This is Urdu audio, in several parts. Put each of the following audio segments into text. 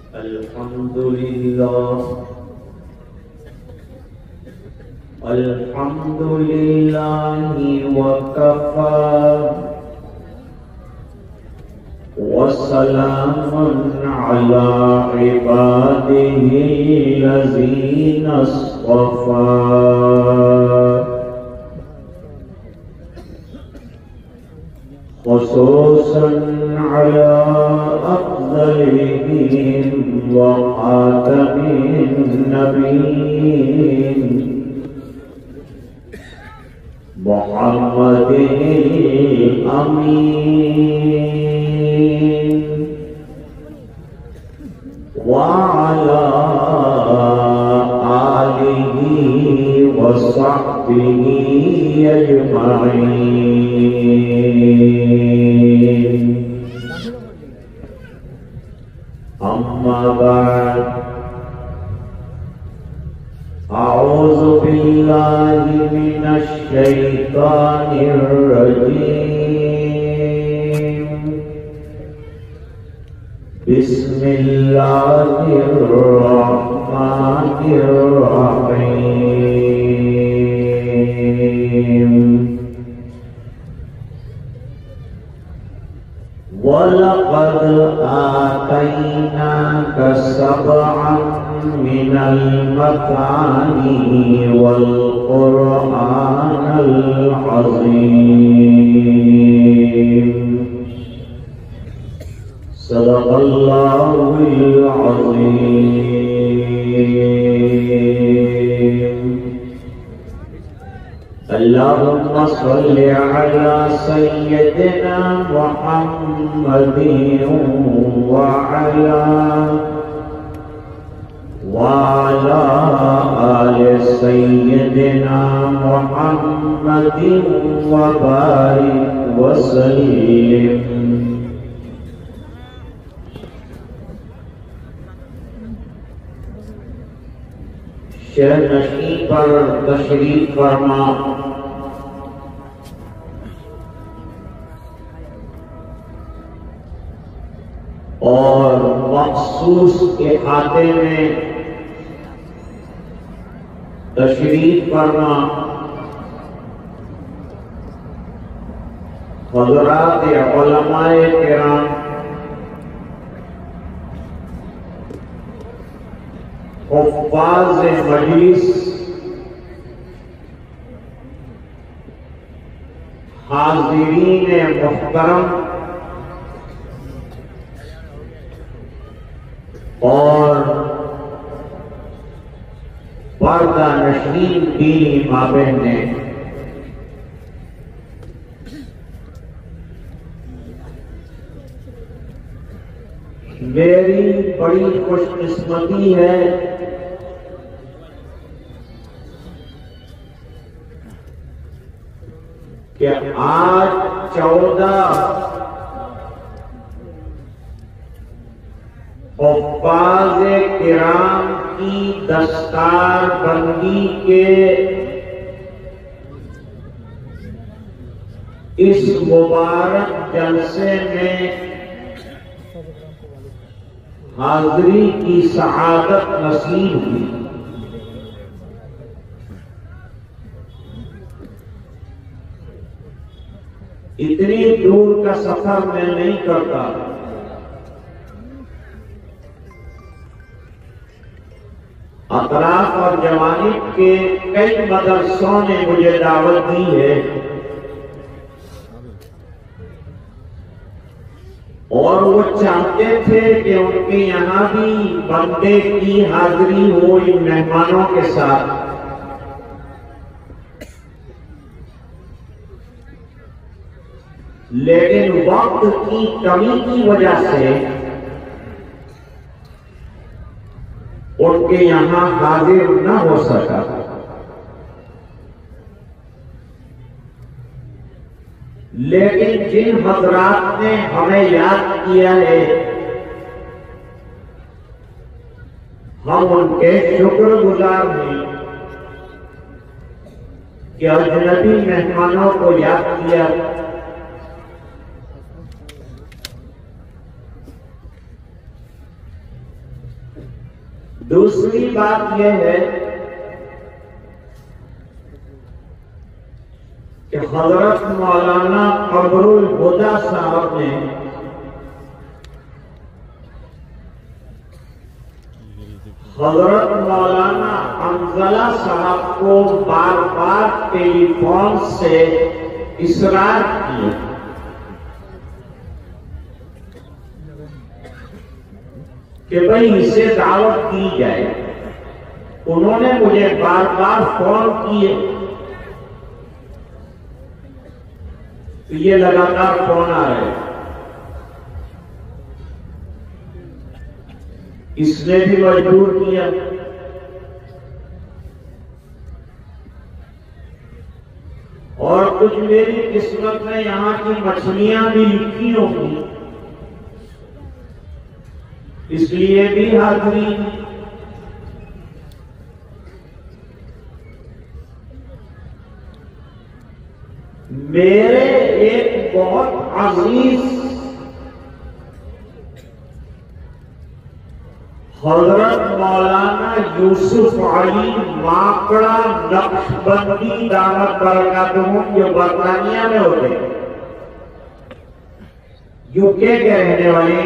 الحمد لله الحمد لله وكفى وسلام على عباده الذين اصطفى خصوصا على أفضلهم وخاتم النبيين محمد الأمين وعلى آله وصحبه أجمعين. أما بعد، أعوذ بالله من الشيطان الرجيم. بسم الله الرحمن الرحيم. وَلَقَدْ آتَيْنَاكَ سَبْعًا مِنَ الْمَثَانِي وَالْقُرْآنَ الْعَظِيمَ. صدق الله العظيم. اللهم صل على سيدنا محمد وعلى آل سيدنا محمد وبارك وسلم. شہنشین پر تشریف فرما اور مخصوص احاطے میں تشریف فرما حضرات علماء کرام، حفاظ مجلس، حاضرین محترم اور پردہ نشین دینی مابین نے میری بڑی خوش قسمتی ہے کہ آج 14 حفاظ کرام کی دستار بندی کے اس مبارک جلسے میں حاضری کی سعادت نصیب ہوئی. اتنی دور کا سفر میں نہیں کرتا. اطراف اور جوانب کے کئی مدرسوں نے مجھے دعوت دی ہے اور وہ چاہتے تھے کہ ان کے یہاں بھی بندے کی حاضری ہو ان مہمانوں کے ساتھ. لیکن وقت کی کمی کی وجہ سے ان کے یہاں حاضر نہ ہو سکا. لیکن جن حضرات نے ہمیں یاد کیا ہے ہم ان کے شکر گزار ہیں کہ اجنبی مہمانوں کو یاد کیا. دوسری بات یہ ہے کہ حضرت مولانا قمر الہدی صاحب نے حضرت مولانا حنظلہ صاحب کو بار بار ٹیلی فون سے اصرار کیا کہ بھئی اسے دعوت دی جائے. انہوں نے مجھے بار بار فون کیے تو یہ لگاتار فون آ رہے. اس نے بھی مجبور کیا. اور کچھ میری قسمت میں یہاں کی مچھلیاں بھی لکھی ہوگی اس لیے بھی حاضری. میرے ایک بہت عزیز حضرت مولانا یوسف علی ماکڑا نقشبندی دعوت برکاتہم جو برطانیہ میں ہوتے UK کے رہنے والے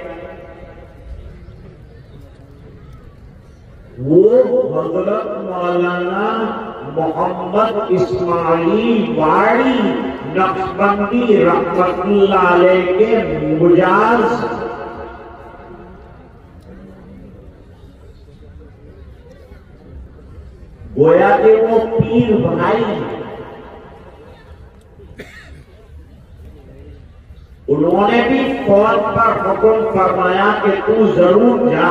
وہ حضرت مولانا محمد اسماعیل واڑی نقشبندی رحمت اللہ علیہ کے مجاز گویا کہ وہ پیر بھائی ہیں. انہوں نے بھی فون پر حکم فرمایا کہ تو ضرور جا.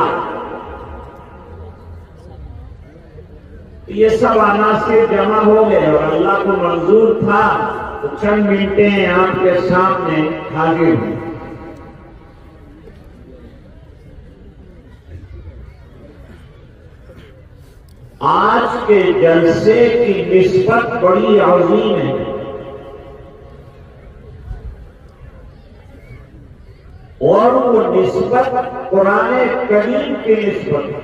یہ سب عناصر جمع ہو گئے اور اللہ کو منظور تھا تو چند منٹیں آپ کے سامنے حاضر ہوں. آج کے جلسے کی نسبت بڑی عظیم ہے. اور وہ نسبت قرآن کریم کی نسبت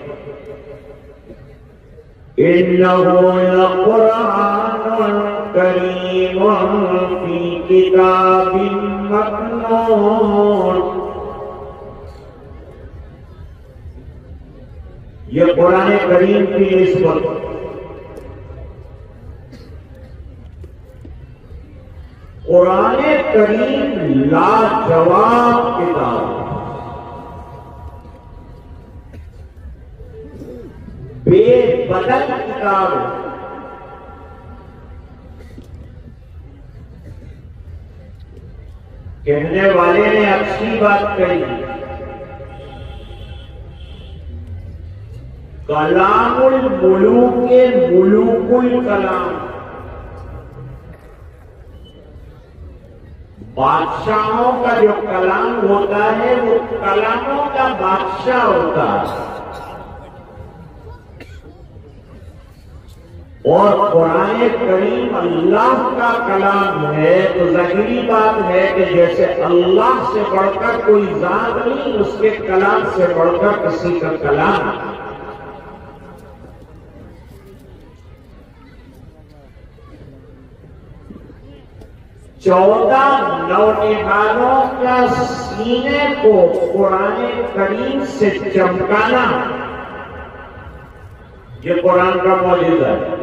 إِنَّهُ لَقُرْآنٌ كَرِيمٌ فِي كِتَابٍ مَّكْنُونٍ. یہ قرآن کریم کی نسبت. قرآن کریم لاجواب کتاب، بے بدل کتاب. کہنے والے نے اچھی بات کہی، کلام الملوک ملوک الکلام. بادشاہوں کا جو کلام ہوتا ہے وہ کلاموں کا بادشاہ ہوتا ہے. اور قرآن کریم اللہ کا کلام ہے تو ظاہری بات ہے کہ جیسے اللہ سے بڑھ کر کوئی ذات نہیں، اس کے کلام سے بڑھ کر کسی کا کلام. چودہ نونہالوں کا سینے کو قرآن کریم سے چمکانا یہ قرآن کا معجزہ ہے.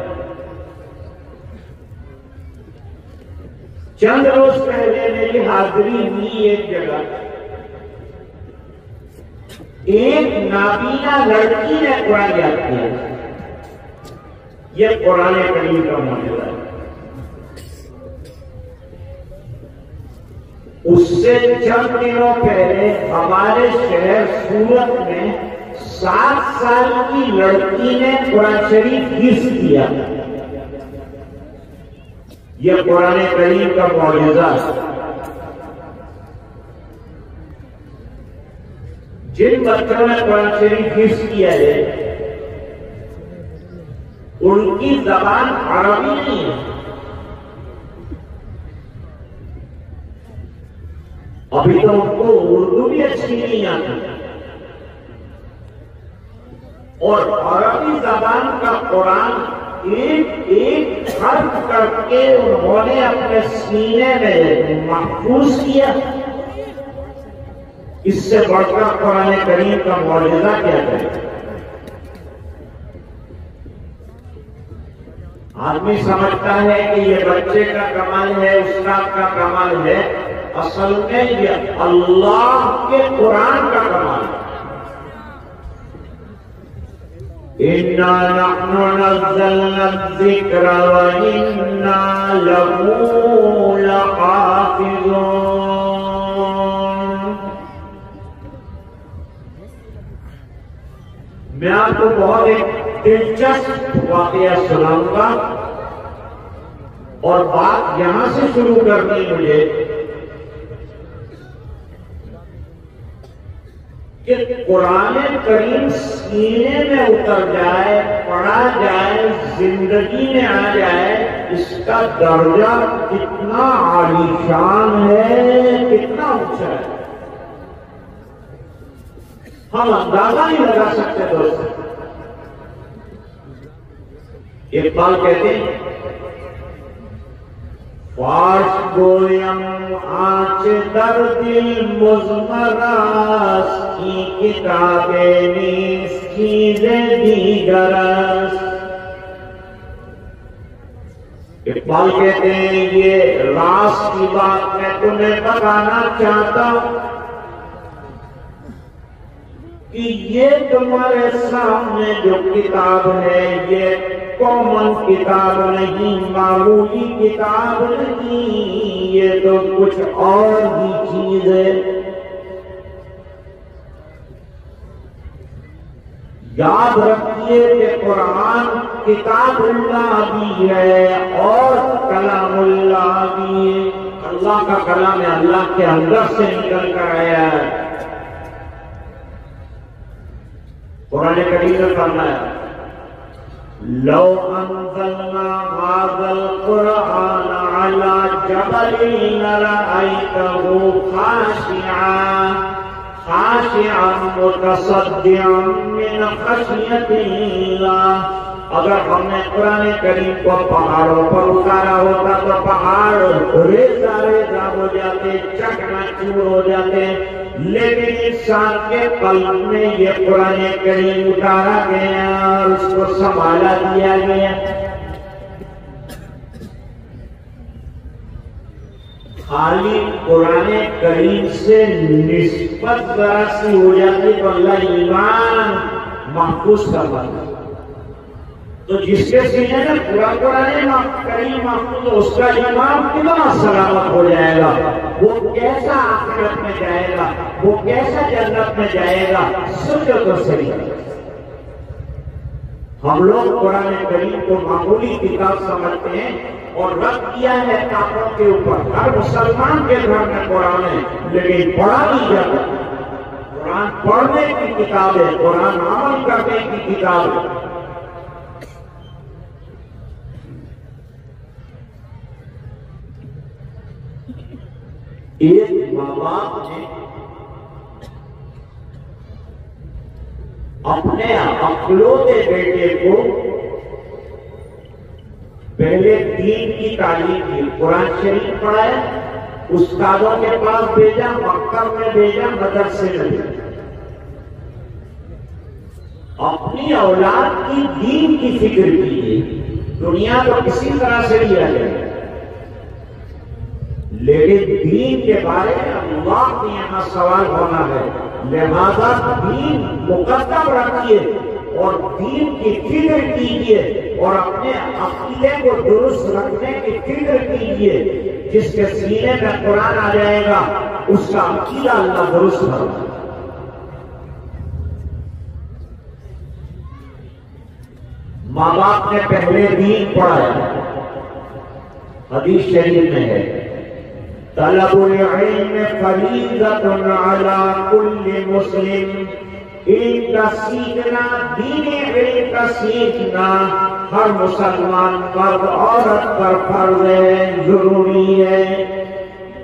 چند روز پہلے میری حاضری ہوئی ایک جگہ، ایک نابینا لڑکی نے قرآن یاد کیا. یہ قرآن کریم کا معجزہ ہے. اس سے چند دنوں پہلے ہمارے شہر سورت میں 7 سال کی لڑکی نے قرآن شریف حفظ کیا. یہ قرآن کریم کا معجزہ ہے. جن بچوں نے قرآن شریف حفظ کیا ہے ان کی زبان عربی نہیں ہے. ابھی تو ان کو اردو بھی اچھی نہیں آتی اور عربی زبان کا قرآن ایک ایک حرف کر کے انہوں نے اپنے سینے میں محفوظ کیا. اس سے بڑھ کر قرآن کریم کا معجزہ کیا ہے؟ آدمی سمجھتا ہے کہ یہ بچے کا کمال ہے، استاد کا کمال ہے. اصل میں یہ اللہ کے قرآن کا کمال ہے. اِنَّا نَحْنُ نَزَّلْنَا الذِّكْرَ وَإِنَّا لَهُ لَحَافِظُونَ. میں آپ کو بہت ایک دلچسپ واقعہ سناؤں گا اور بات یہاں سے شروع کرنی مجھے کہ قرآن کریم سینے میں اتر جائے، پڑھا جائے، زندگی میں آ جائے، اس کا درجہ کتنا عالیشان ہے، کتنا اونچا ہے، ہم اندازہ نہیں لگا سکتے. دوستوں، اقبال کہتے ہیں فارش گویم آنچ در دل مزمراست کی کتاب نیست چیز دیگر است. اقبال کہتے ہیں یہ راز کی بات میں تمہیں بتانا چاہتا ہوں کہ یہ تمہارے سامنے جو کتاب ہے یہ کامن کتاب نہیں، معمولی کتاب نہیں، یہ تو کچھ اور بھی چیز ہے. یاد رکھیے کہ قرآن کتاب اللہ بھی ہے اور کلام اللہ بھی ہے. اللہ کا کلام ہے، اللہ کے اندر سے نکل کر آیا ہے. قرآن کریم نے فرمایا لو انزلنا هذا القرآن على جبل لرأيته خاشعا متصدعا من خشية الله. اگر ہم نے قرآن کریم کو پہاڑوں پر اتارا ہوتا تو پہاڑ ریزہ ریزہ ہو جاتے، چکنا چور ہو جاتے. لیکن انسان کے قلب میں یہ قرآن کریم اتارا گیا اور اس کو سنبھالا دیا گیا. خالی قرآن کریم سے نسبت ذرا سی ہو جاتی تو اللہ ایمان محفوظ کر دیتا. تو جس کے سینے میں پورا قرآن کریم محفوظ ہو اس کا ایمان کتنا سلامت ہو جائے گا، وہ کیسا آخرت میں جائے گا، وہ کیسا جنت میں جائے گا. سوچو تو صحیح. ہم لوگ قرآن کریم کو معمولی کتاب سمجھتے ہیں اور رکھ دیا ہے کافروں کے اوپر. ہر مسلمان کے گھر میں قرآن ہے لیکن پڑھا نہیں جاتا. قرآن پڑھنے کی کتاب ہے، قرآن عمل کرنے کی کتاب ہے. ایک ماں باپ نے اپنے اکلوتے بیٹے کو پہلے دین کی تعلیم دی، قرآن شریف پڑھایا، استادوں کے پاس بھیجا، مکتب میں بھیجا، مدرسے میں بھیجا. اپنی اولاد کی دین کی فکر کیجیے. دنیا تو کسی طرح سے لیا جائے لیکن دین کے بارے میں اللہ کے یہاں سوال ہونا ہے. لہذا دین مقدم رکھیے اور دین کی فکر کیجیے اور اپنے عقیدے کو درست رکھنے کی فکر کیجیے. جس کے سینے میں قرآن آ جائے گا اس کا عقیدہ اللہ درست ہوگا. ماں باپ نے پہلے دین پڑھایا. حدیث شریف میں ہے طلب العلم فریضۃ علی کل مسلم. علم کا سیکھنا، دین علم کا سیکھنا ہر مسلمان مرد عورت پر فرض ہے، ضروری ہے.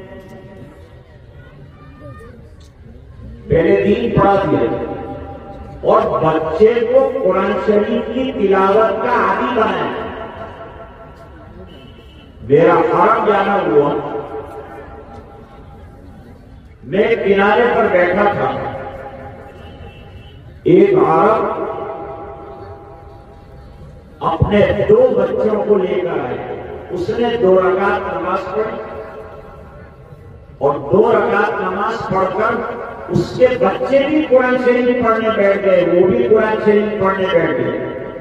پہلے دین پڑھا دیا اور بچے کو قرآن شریف کی تلاوت کا عادی بنائیں. میرا حرم جانا ہوا، میں کنارے پر بیٹھا تھا، ایک عرب اپنے 2 بچوں کو لے کر آئے. اس نے 2 رکعت نماز پڑھی اور 2 رکعت نماز پڑھ کر اس کے بچے بھی قرآن شریف پڑھنے بیٹھ گئے، وہ بھی قرآن شریف پڑھنے بیٹھ گئے.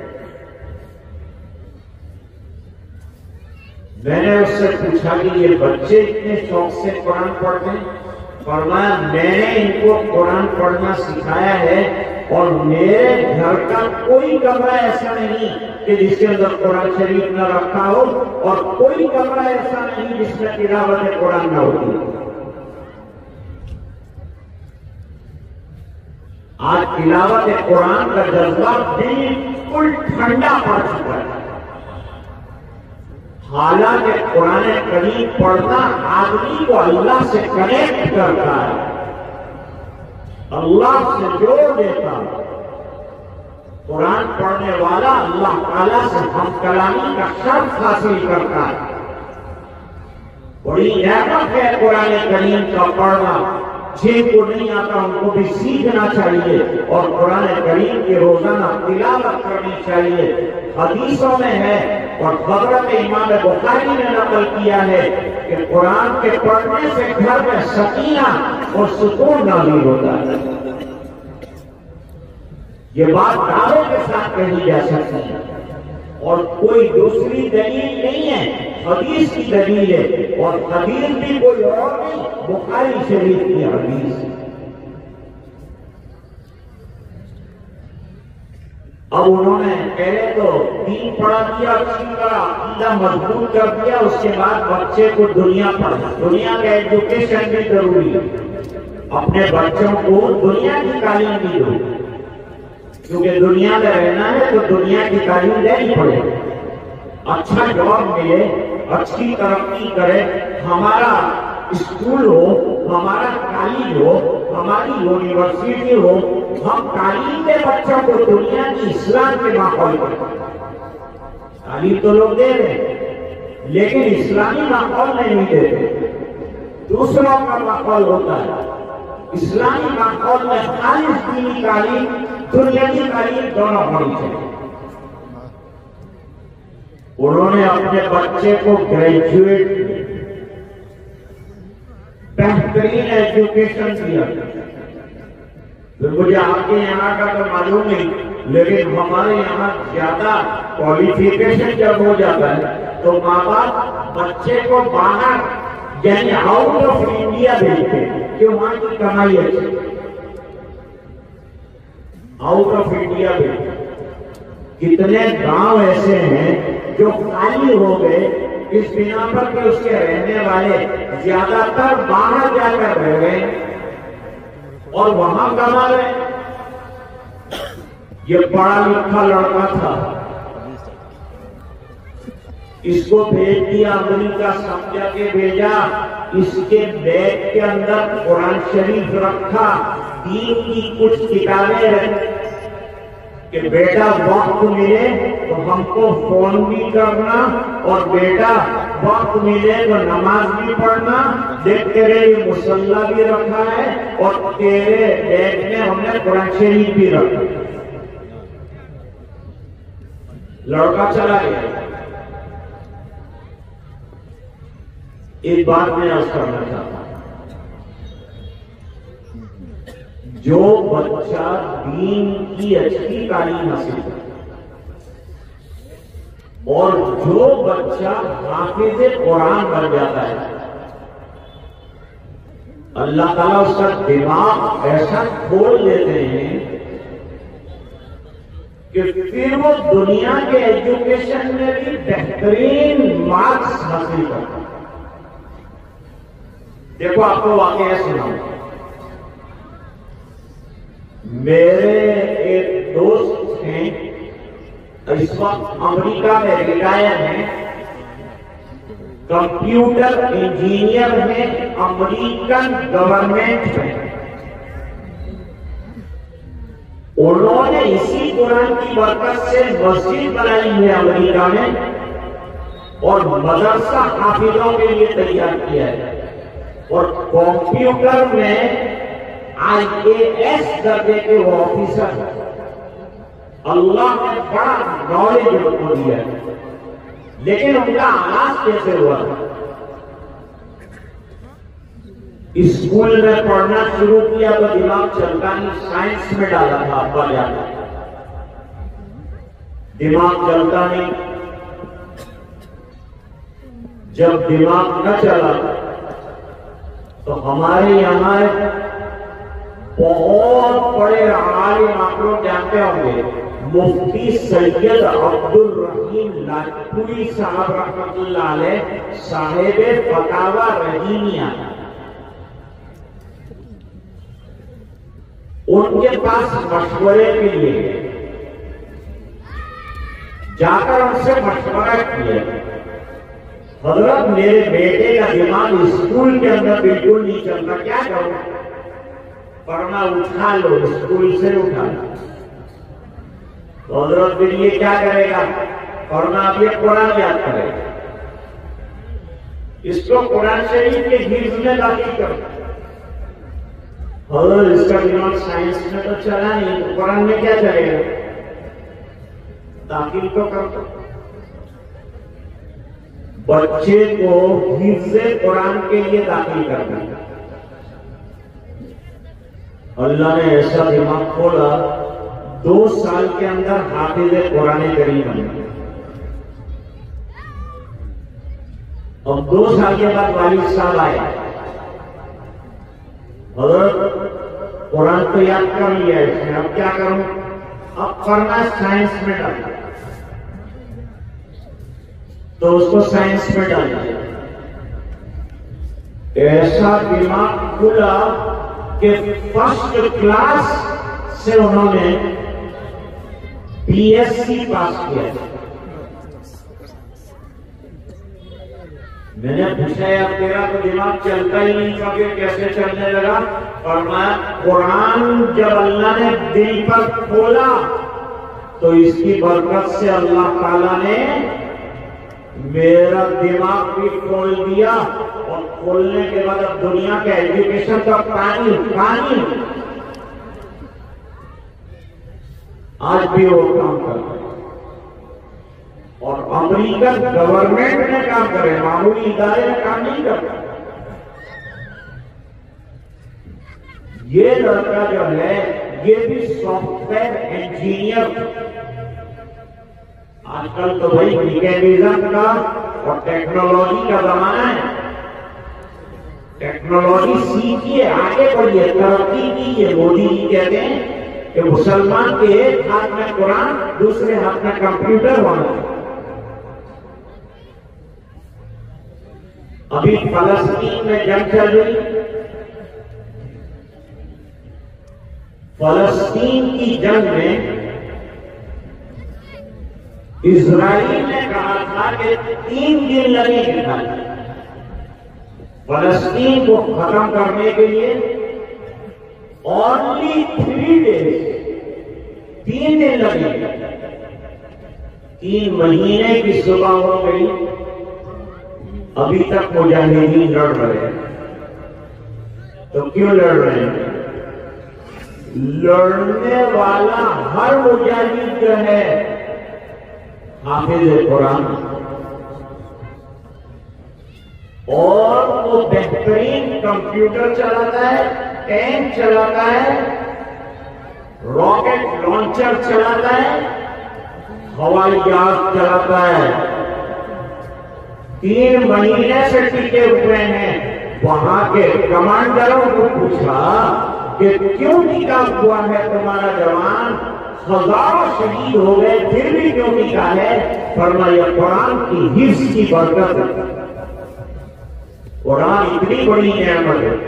میں نے اس سے پوچھا کہ یہ بچے اتنے شوق سے قرآن پڑھتے ہیں؟ فرمایا میں نے ان کو قرآن پڑھنا سکھایا ہے اور میرے گھر کا کوئی کمرہ ایسا نہیں کہ جس کے اندر قرآن شریف نہ رکھا ہو، اور کوئی کمرہ ایسا نہیں جس میں تلاوت قرآن نہ ہوتی. آج تلاوت قرآن کا جذبہ بالکل ٹھنڈا پڑ چکا ہے. حالانکہ قرآن کریم پڑھنا آدمی کو اللہ سے کنیکٹ کرتا ہے، اللہ سے جوڑ دیتا ہے. قرآن پڑھنے والا اللہ تعالیٰ سے ہم کلامی کا شرف حاصل کرتا ہے. بڑی نعمت ہے قرآن کریم کا پڑھنا. جن کو نہیں آتا ان کو بھی سیکھنا چاہیے اور قرآن کریم کی روزانہ تلاوت کرنی چاہیے. حدیثوں میں ہے اور حضرت امام بخاری نے نقل کیا ہے کہ قرآن کے پڑھنے سے گھر میں سکینہ اور سکون نازل ہوتا ہے. یہ بات دعوے کے ساتھ کہی جا سکتی ہے اور کوئی دوسری دلیل نہیں ہے، حدیث کی دلیل ہے، اور حدیث بھی کوئی اور نہیں، بخاری شریف کی حدیث ہے. اب انہوں نے پہلے تو دین پڑھا دیا، اچھی طرح عقیدہ مضبوط کر دیا، اس کے بعد بچے کو دنیا پڑھا. دنیا کا ایجوکیشن بھی ضروری ہے، اپنے بچوں کو دنیا کی تعلیم بھی دو، کیونکہ دنیا میں رہنا ہے تو دنیا کی تعلیم لینی پڑے. اچھا جاب ملے، اچھی ترقی کرے، ہمارا اسکول ہو، ہمارا کالج ہو، ہماری یونیورسٹی ہو، ہم تعلیم کے بچوں کو دنیا کی اسلام کے ماحول میں. تعلیم تو لوگ دے رہے ہیں لیکن اسلامی ماحول میں نہیں دیتے، دوسروں کا ماحول ہوتا ہے. اسلامی ماحول میں خالص دینی تعلیم، دنیاوی تعلیم دونوں ہونی چاہیے. انہوں نے اپنے بچے کو گریجویٹ بہترین ایجوکیشن دیا. مجھے آپ کے یہاں کا تو معلوم نہیں، لیکن ہمارے یہاں زیادہ کوالیفیکیشن جب ہو جاتا ہے تو ماں باپ بچے کو باہر یعنی آؤٹ آف انڈیا بھیجتے ہیں کہ وہاں کی کمائی اچھی. آؤٹ آف انڈیا بھیجتے. کتنے گاؤں ایسے ہیں جو خالی ہو گئے اس بنا پر کہ اس کے رہنے والے زیادہ تر باہر جا کر رہ گئے اور وہاں کما رہے. یہ پڑھا لکھا لڑکا تھا، اس کو بھیج دیا امریکہ، سمجھا کے بھیجا. اس کے بیگ کے اندر قرآن شریف رکھا، دین کی کچھ کتابیں رکھی کہ بیٹا وقت ملے تو ہم کو فون بھی کرنا اور بیٹا وقت ملے تو نماز بھی پڑھنا. دیکھ تیرے لیے مصلی بھی رکھا ہے اور تیرے بیگ میں ہم نے قرآن شریف بھی رکھا. لڑکا چلا گیا. ایک بات میں عرض کرنا چاہتا ہوں، جو بچہ دین کی اچھی تعلیم حاصل کرے اور جو بچہ حافظ قرآن بن جاتا ہے، اللہ تعالیٰ اس کا دماغ ایسا کھول دیتے ہیں کہ پھر وہ دنیا کے ایجوکیشن میں بھی بہترین مارکس حاصل کرتا ہے. دیکھو آپ کو واقعہ سناؤں. میرے ایک دوست ہیں، اس وقت امریکہ میں ریٹائر ہیں، کمپیوٹر انجینئر ہیں امریکن گورنمنٹ میں. انہوں قرآن کی برکت سے مسجد بنائی ہے امریکہ میں اور مدرسہ حافظوں کے لیے تیار کیا ہے، اور کمپیوٹر میں IAS درجے کے وہ آفیسر اللہ نے بڑا نالج ان کو دیا ہے، لیکن ان کا آغاز کیسے ہوا تھا؟ اسکول میں پڑھنا شروع کیا تو دماغ چلتا نہیں، سائنس میں ڈالا تھا ابا جان، دماغ چلتا نہیں۔ جب دماغ نہ چلا تو ہمارے یہاں بہت بڑے عالم آپ لوگ جانتے ہوں گے، مفتی سید عبدالرحیم لاجپوری صاحب رحمۃ اللہ علیہ، صاحب فتاوی رحیمیہ، ان کے پاس مشورے کے لیے جا کر ان سے مشورہ کیا، حضرت میرے بیٹے کا دماغ اسکول کے اندر بالکل نہیں چلتا، کیا کروں؟ پڑھنا اٹھا لو، اسکول سے اٹھا لو۔ تو حضرت پھر یہ کیا کرے گا؟ پڑھنا اب یہ قرآن یاد کرے گا، اس کو قرآن شریف کے حفظ میں داخل کرو۔ حضرت اس کا دماغ سائنس میں تو چلا نہیں، تو قرآن میں کیا چلے گا؟ داخل تو کر دو۔ بچے کو حفظ قرآن کے لیے داخل کرنا، اللہ نے ایسا دماغ کھولا، 2 سال کے اندر حافظ قرآن کریم بنے۔ اور 2 سال کے بعد والد صاحب آئے، حضرت قرآن تو یاد کر لیا اس نے، اب کیا کروں؟ اب پڑھنا سائنس میں ڈالا، تو اس کو سائنس میں ڈالا۔ ایسا دماغ کھلا کہ فرسٹ کلاس سے انہوں نے BSc پاس کیا۔ میں نے پوچھا اب تیرا تو دماغ چلتا ہی نہیں تھا کہ کیسے چلنے لگا؟ فرمایا قرآن جب اللہ نے دل پر کھولا تو اس کی برکت سے اللہ تعالیٰ نے میرا دماغ بھی کھول دیا، اور کھولنے کے بعد اب دنیا کا ایجوکیشن کا پانی آج بھی وہ کام کر رہے ہیں، اور امریکن گورنمنٹ نے کام کرے، معمولی ادارے نے کام نہیں کرتا۔ یہ لڑکا جو ہے یہ بھی سافٹ ویئر انجینئر، آج کل تو بھائی میکینزم کا اور ٹیکنالوجی کا زمانہ ہے، ٹیکنالوجی سیکھیے، آگے بڑھیے، ترقی کیجیے۔ مودی جی کہتے ہیں کہ مسلمان کے ایک ہاتھ میں قرآن، دوسرے ہاتھ میں کمپیوٹر ہونا ہے۔ ابھی فلسطین میں جنگ چل رہی، فلسطین کی جنگ میں اسرائیل نے کہا تھا کہ 3 دن لگیں گے فلسطین کو ختم کرنے کے لیے، اونلی 3 days، 3 دن لگیں گے۔ 3 مہینے کی صبح ہو گئی، ابھی تک مجاہدین لڑ رہے ہیں۔ تو کیوں لڑ رہے ہیں؟ لڑنے والا ہر مجاہد جو ہے حافظ قرآن، اور وہ بہترین کمپیوٹر چلاتا ہے، ٹینک چلاتا ہے، راکٹ لانچر چلاتا ہے، ہوائی جہاز چلاتا ہے۔ 3 مہینے سے ٹکے ہوئے ہیں۔ وہاں کے کمانڈروں کو پوچھا کہ کیوں ٹکا ہوا ہے تمہارا جوان؟ ہزاروں شہید ہو گئے پھر بھی کیوں ٹکا ہے؟ فرمایا قرآن کی حفظ کی برکت ہے، قرآن اتنی بڑی نعمت ہے۔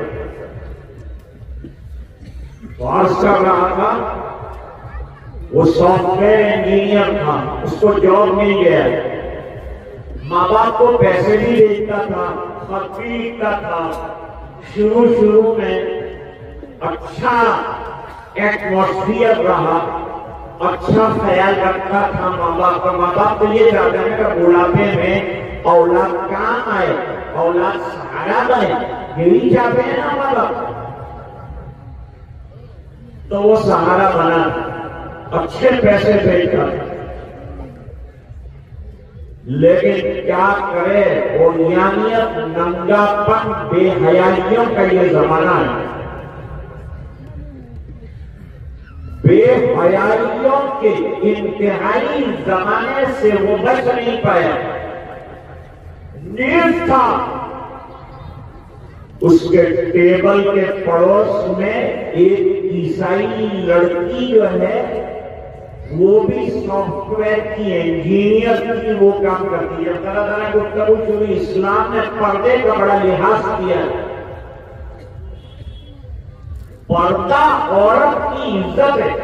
عرض کر رہا تھا، وہ سافٹ ویئر انجینئر تھا، اس کو جاب مل گیا، ماں باپ کو پیسے بھی دیتا تھا، خط بھی لکھتا تھا۔ شروع میں اچھا ایٹماسفیئر رہا، اچھا اچھا خیال رکھتا تھا ماں باپ کا. ماں باپ تو یہ چاہتے ہیں کہ بڑھاپے میں اولاد کام آئے, اولاد سہارا بنے, یہی چاہتے ہیں نا ماں باپ. تو وہ سہارا بنا, اچھے پیسے بھیجتا, لیکن کیا کرے, عریانیت, ننگا پن, بے حیائیوں کا یہ زمانہ ہے. بے حیائیوں کے انتہائی زمانے سے وہ بچ نہیں پایا. نیز تھا اس کے ٹیبل کے پڑوس میں ایک عیسائی لڑکی جو ہے, وہ بھی سافٹ ویئر کی انجینئر کی وہ کام کرتی ہے. طرح طرح گفتگو شروع. اسلام نے پردے کا بڑا لحاظ کیا. پردہ عورت کی عزت ہے.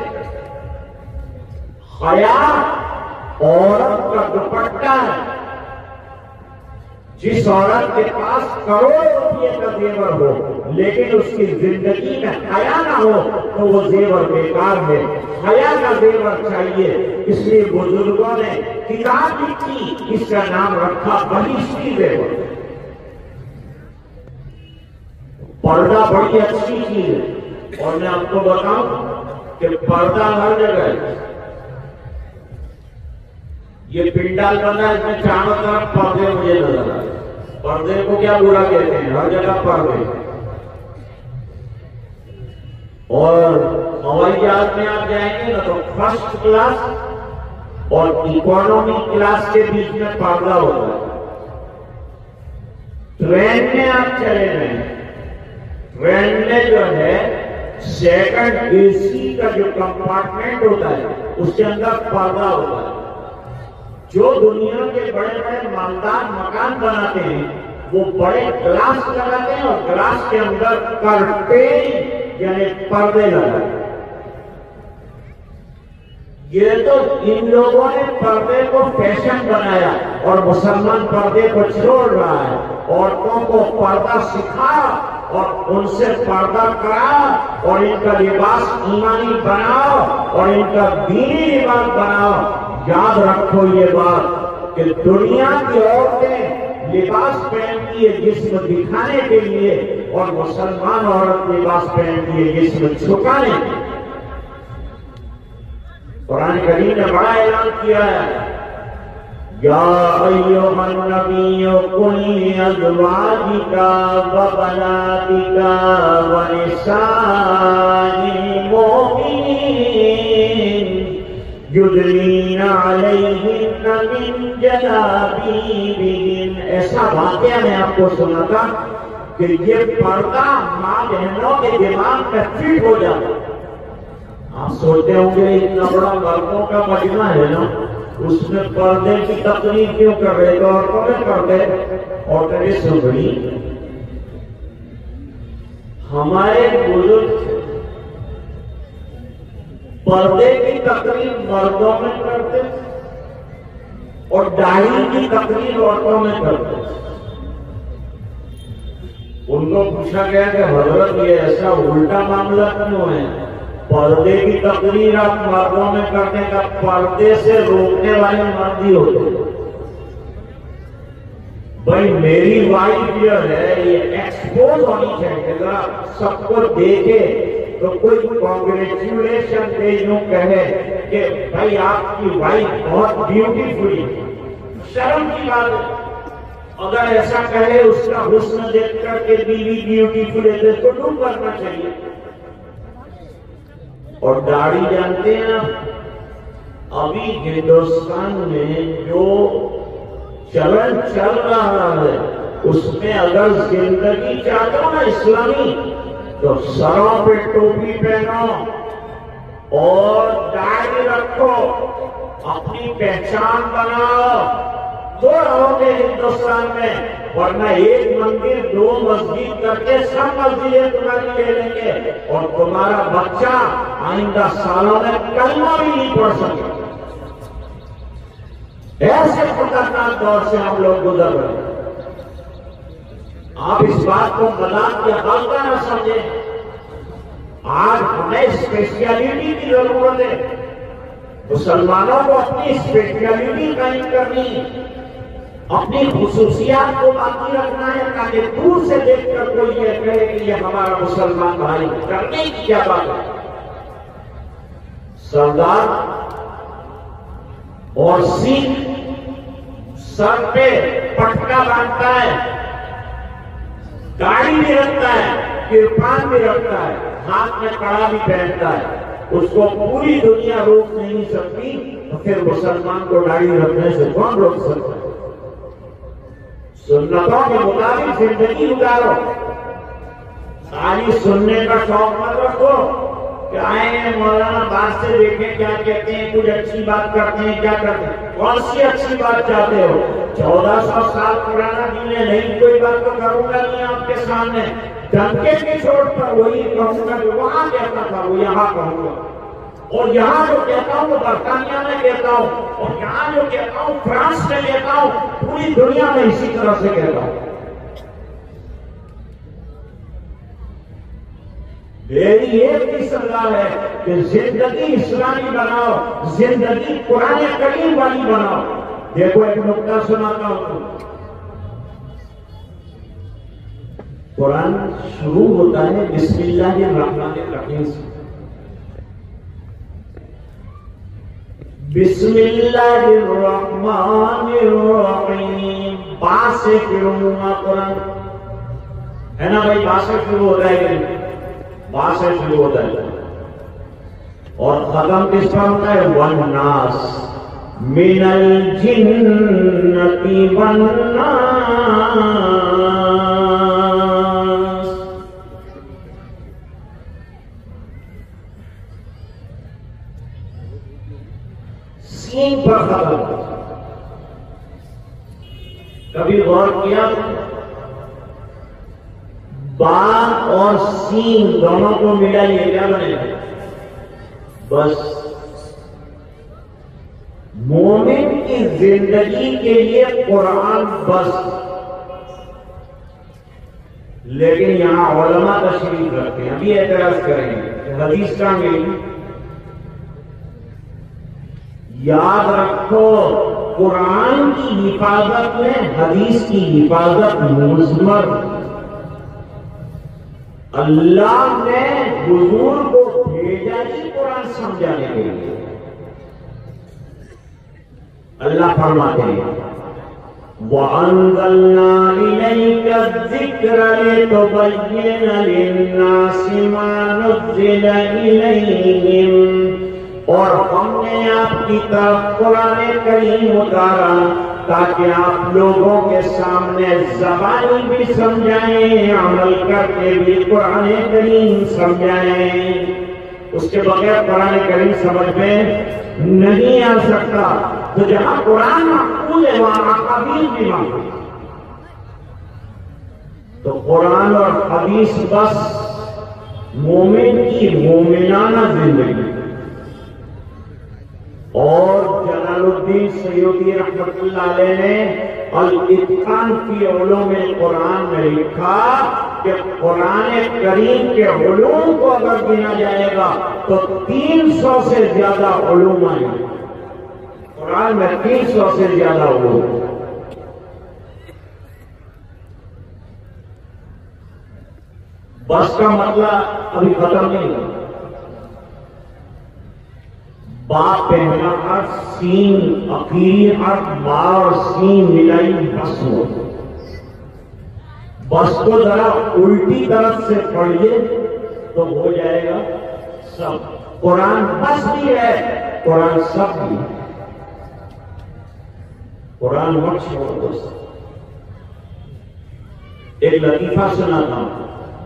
حیا عورت کا دوپٹہ ہے. جس عورت کے پاس کروڑ روپے کا زیور ہو لیکن اس کی زندگی میں حیا نہ ہو تو وہ زیور بیکار ہے. حیا کا زیور چاہیے. اس لیے بزرگوں نے کتاب لکھی, اس کا نام رکھا بہشتی زیور. پردہ بڑی اچھی چیز ہے, اور میں آپ کو بتاؤں کہ پردہ ہر جگہ ہے. یہ پنڈال بنا, اس میں چاروں طرف پردے مجھے نظر آئے. پردے کو کیا برا کہتے ہیں, ہر جگہ پردے. اور ہوائی جہاز میں آپ جائیں گے نا تو فرسٹ کلاس اور اکانومی کلاس کے بیچ میں پردہ ہوتا ہے. ٹرین میں آپ چلے گئے, ٹرین میں جو ہے سیکنڈ اے سی کا جو کمپارٹمنٹ ہوتا ہے اس کے اندر پردہ ہوتا ہے. جو دنیا کے بڑے بڑے مالدار مکان بناتے ہیں وہ بڑے گلاس لگاتے ہیں اور گلاس کے اندر کرٹین یعنی پردے لگاتے ہیں. یہ تو ان لوگوں نے پردے کو فیشن بنایا اور مسلمان پردے کو چھوڑ رہا ہے. عورتوں کو پردہ سکھایا اور ان سے پردہ کرا اور ان کا لباس ایمانی بناؤ اور ان کا دینی لباس بناؤ. یاد رکھو یہ بات کہ دنیا کی عورتیں لباس پہنتی ہے جسم دکھانے کے لیے اور مسلمان عورت لباس پہنتی ہے جسم چھپانے کے لیے. قرآن کریم نے بڑا اعلان کیا ہے, یا ایھا النبی قل لازواجک وبناتک ونساء المؤمنین یدنین علیہن من جلابیبہن. ایسا واقعہ میں آپ کو سناتا کہ یہ پردہ ماں بہنوں کے دماغ میں فٹ ہو جاتا. آپ سوچتے ہوں گے اتنا بڑا مردوں کا مجمع ہے نا, اس میں پردے کی تقریر کیوں کر رہے, تو عورتوں نے کر دے. عورتیں بھی سن رہی. ہمارے بزرگ پردے کی تقریر مردوں میں کرتے اور داڑھی کی تقریر عورتوں میں کرتے. ان کو پوچھا گیا کہ حضرت یہ ایسا الٹا معاملہ کیوں ہے, پردے کی تقریر آپ مردوں میں کرنے کا پردے سے روکنے والے مرد ہی ہوتے. بھائی میری وائف جو ہے یہ ایکسپوز ہونی چاہیے, ذرا سب کو دیکھے تو کوئی کانگریچولیشن دے, یوں کہے کہ بھائی آپ کی وائف بہت بیوٹیفل ہے. شرم کی بات ہے. اگر ایسا کہے اس کا حسن دیکھ کر کے بیوی بیوٹیفل ہے تو ڈوب کرنا چاہیے. اور داڑھی جانتے ہیں ابھی ہندوستان میں جو چلن چل رہا ہے اس میں اگر زندگی چاہتے ہو نا اسلامی تو سروں پہ ٹوپی پہنو اور داڑھی رکھو, اپنی پہچان بناؤ تو رہو گے ہندوستان میں. ورنہ ایک مندر دو مسجد کر کے سب مسجدیں تمہاری لے لیں گے اور تمہارا بچہ آئندہ سالوں میں کلمہ بھی نہیں پڑھ سکتا. ایسے خطرناک دور سے ہم لوگ گزر رہے ہیں. آپ اس بات کو مذاق یا ہلکا نہ سمجھیں. آج ہمیں اسپیشلٹی کی ضرورت ہے. مسلمانوں کو اپنی اسپیشلٹی قائم کرنی ہے، اپنی خصوصیات کو باقی رکھنا ہے، تاکہ دور سے دیکھ کر کوئی یہ کہے کہ یہ ہمارا مسلمان بھائی کرنے کی کیا بات ہے۔ سردار اور سکھ سر پہ پٹکا باندھتا ہے، داڑھی بھی رکھتا ہے، کرپان بھی رکھتا ہے، ہاتھ میں کڑا بھی پہنتا ہے، اس کو پوری دنیا روک نہیں سکتی، تو پھر مسلمان کو داڑھی رکھنے سے کون روک سکتا ہے؟ سنتوں کے مطابق زندگی گزارو، خالی سننے کا شوق مت رکھو کہ آئے ہیں مولانا باہر سے دیکھیں کیا کہتے ہیں، کچھ اچھی بات کرتے ہیں، کیا کرتے ہیں، کون سی اچھی بات چاہتے ہو؟ 1400 سال پرانا دین ہے، نہیں کوئی بات تو کروں گا نہیں آپ کے سامنے، ڈنکے کی چوٹ پر وہی کہوں گا جو وہاں کہتا تھا وہ یہاں کہوں گا، اور یہاں جو کہتا ہوں وہ برطانیہ میں کہتا ہوں، اور یہاں جو کہتا ہوں فرانس میں کہتا ہوں، پوری دنیا میں اسی طرح سے کہتا ہوں۔ میری ایک ہی صلاح ہے کہ زندگی اسلامی بناؤ، زندگی قرآن کریم والی بناؤ۔ دیکھو ایک نقطہ سناتا ہوں، قرآن شروع ہوتا ہے بسم اللہ الرحمن الرحیم سے، بسم اللہ الرحمن الرحیم، با سے شروع ہوگا قرآن، ہے نا بھائی؟ با سے شروع ہوتا ہے کہ با سے شروع ہوتا ہے، اور ختم کس پر ہوتا ہے؟ والناس من الجنۃ والناس، سین پر ختم۔ کبھی غور کیا با اور سین دونوں کو ملائیے کیا بنے گا؟ بس مومن کی زندگی کے لیے قرآن بس، لیکن یہاں علماء تشریف رکھتے ہیں، ابھی اعتراض کریں گے حدیث کا ملی۔ یاد رکھو قرآن کی حفاظت میں حدیث کی حفاظت مضمر۔ اللہ نے حضور کو بھیجا ہی قرآن سمجھانے کے لیے۔ اللہ فرماتے ہیں وَأَنزَلْنَا إِلَيْكَ الذِّكْرَ لِتُبَيِّنَ لِلنَّاسِ مَا نُزِّلَ إِلَيْهِمْ، اور ہم نے آپ کی طرف قرآن کریم اتارا تاکہ آپ لوگوں کے سامنے زبانی بھی سمجھائیں، عمل کر کے بھی قرآن کریم سمجھائیں۔ اس کے بغیر قرآن کریم سمجھ میں نہیں آ سکتا۔ تو جہاں قرآن محفوظ ہے وہاں احادیث بھی محفوظ۔ تو قرآن اور حدیث بس مومن کی مومنانہ زندگی۔ اور جلال الدین سیوطی رحمۃ اللہ علیہ نے الاتقان فی علوم القرآن میں لکھا کہ قرآن کریم کے علوم کو اگر گنا جائے گا تو 300 سے زیادہ علوم آئیں گے۔ قرآن میں 300 سے زیادہ علوم۔ بس کا مسئلہ ابھی ختم نہیں ہوا۔ با پہلا حرف، سین اخیری حرف، با اور سین ملائی بس ہو۔ بس کو ذرا الٹی طرف سے پڑھیے تو ہو جائے گا سب۔ قرآن بس بھی ہے، قرآن سب بھی ہے۔ قرآن مت چھوڑ دوست۔ ایک لطیفہ سناتا ہوں۔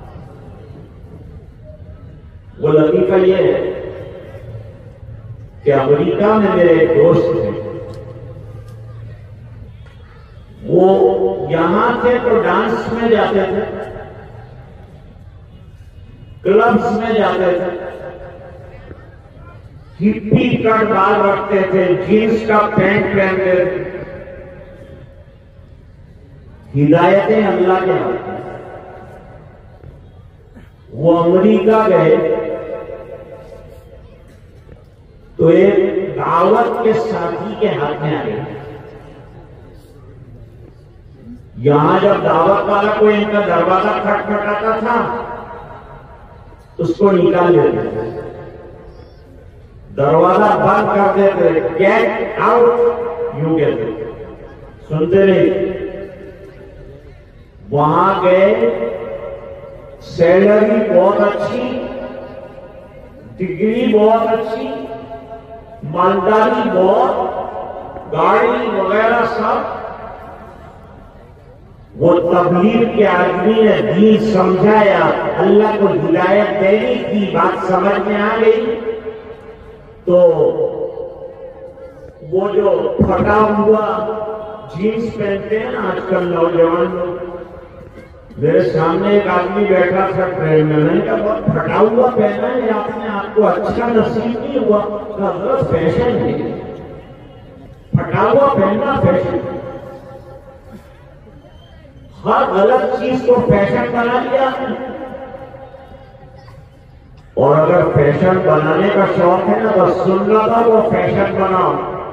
وہ لطیفہ یہ ہے کہ امریکہ میں میرے ایک دوست تھے، وہ یہاں تھے تو ڈانس میں جاتے تھے، کلبس میں جاتے تھے، ہپی کٹ بال رکھتے تھے، جینس کا پینٹ پہنتے تھے۔ ہدایتیں اللہ کے ہاتھ میں۔ وہ امریکہ گئے تو ایک دعوت کے ساتھی کے ہاتھ میں آ گئی. یہاں جب دعوت والا کوئی ان کا دروازہ کھٹکھٹاتا تھا اس کو نکال دیتے تھے, دروازہ بند کر دیتے, گیٹ آؤٹ یوں کہتے, سنتے نہیں. وہاں گئے, سیلری بہت اچھی, ڈگری بہت اچھی, مالداری بہت, گاڑی وغیرہ سب. وہ تبلیغ کے آدمی نے دین سمجھایا, اللہ کو ہدایت دینے کی بات سمجھ میں آ گئی تو وہ جو پھٹا ہوا جینس پہنتے ہیں نا آج کل نوجوان لوگ, میرے سامنے ایک آدمی بیٹھا تھا ٹرین میں, نے کہا بہت پھٹا ہوا پہنا ہے آپ نے, آپ کو اچھا نصیب نہیں ہوا. حضرت فیشن ہے, پھٹا ہوا پہننا فیشن, ہر غلط چیز کو فیشن بنا لیا. اور اگر فیشن بنانے کا شوق ہے نا تو سنتوں کو فیشن بناؤ,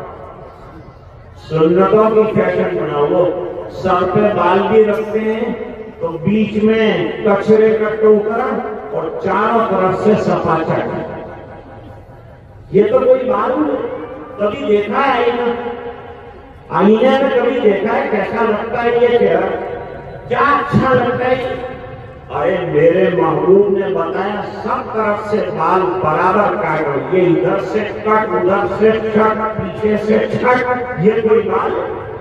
سنتوں کی فیشن بناؤ. وہ سر پہ بال بھی رکھتے ہیں تو بیچ میں کچرے کا ٹوکرا اور چاروں طرف سے صفا چٹا. یہ تو کوئی بات نہیں, کبھی دیکھا ہے آئینہ, آئینے میں کبھی دیکھا ہے کیسا لگتا ہے یہ چہرہ, کیا اچھا لگتا ہے. ارے میرے محبوب نے بتایا سب طرف سے بال برابر کاٹو, یہ ادھر سے کٹ, ادھر سے چھٹ, پیچھے سے چھٹ, یہ کوئی بات.